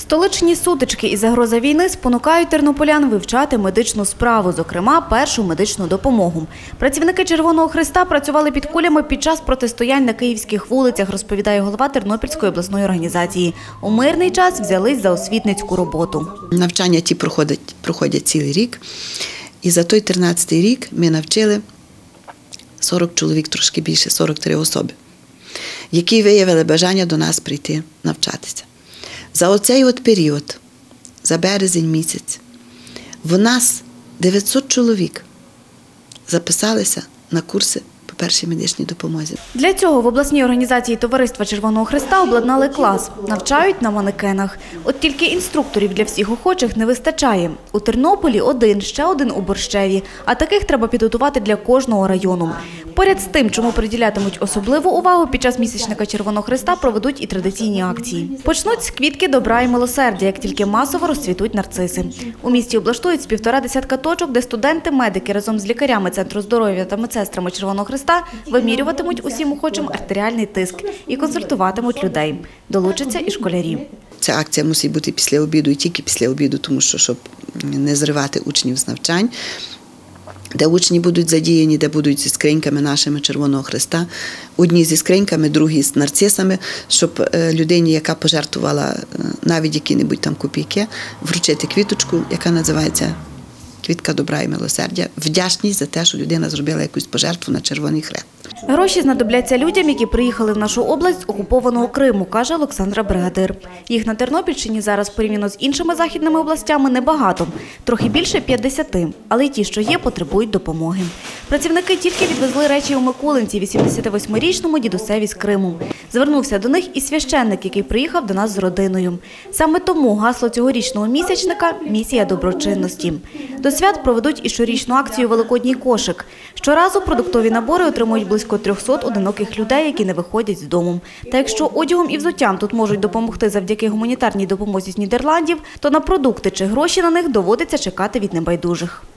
Столичні сутички і загроза війни спонукають тернополян вивчати медичну справу, зокрема, першу медичну допомогу. Працівники Червоного Хреста працювали під кулями під час протистоянь на київських вулицях, розповідає голова Тернопільської обласної організації. У мирний час взялись за освітницьку роботу. Навчання ті проходять цілий рік. І за той 13-й рік ми навчили 40 чоловік, трошки більше, 43 особи, які виявили бажання до нас прийти навчатися. За оцей період, за березень місяць, в нас 900 чоловік записалися на курси по першій медичній допомозі. Для цього в обласній організації Товариства Червоного Хреста обладнали клас. Навчають на манекенах. От тільки інструкторів для всіх охочих не вистачає. У Тернополі один, ще один у Борщеві. А таких треба підготувати для кожного району. Поряд з тим, чому приділятимуть особливу увагу, під час місячника Червоного Хреста проведуть і традиційні акції. Почнуть з квітки добра і милосердя, як тільки масово розцвітуть нарциси. У місті облаштують з 1,5 десятка точок, де студенти-медики разом з лікарями Центру здоров'я та медсестрами Червоного Хреста вимірюватимуть усім охочим артеріальний тиск і консультуватимуть людей. Долучаться і школярі. Ця акція мусить бути після обіду і тільки після обіду, тому що, щоб не зривати учнів з навчань, де учні будуть задіяні, де будуть зі скриньками нашими Червоного Хреста. Одні зі скриньками, другі з нарцисами, щоб людині, яка пожертвувала навіть які-небудь там копійки, вручити квіточку, яка називається «Квітка добра і милосердя». Вдячність за те, що людина зробила якусь пожертву на Червоний Хрест. Гроші знадобляться людям, які приїхали в нашу область з окупованого Криму, каже Олександра Бригадир. Їх на Тернопільщині зараз порівняно з іншими західними областями небагато, трохи більше 50, але й ті, що є, потребують допомоги. Працівники тільки відвезли речі у Миколинці 88-річному дідусеві з Криму. Звернувся до них і священник, який приїхав до нас з родиною. Саме тому гасло цьогорічного місячника – «Місія доброчинності». До свят проведуть і щорічну акцію «Великодній кошик». Щоразу продуктові набори отримують близько 300 одиноких людей, які не виходять з дому. Та якщо одягом і взуттям тут можуть допомогти завдяки гуманітарній допомозі з Нідерландів, то на продукти чи гроші на них доводиться чекати від небайдужих.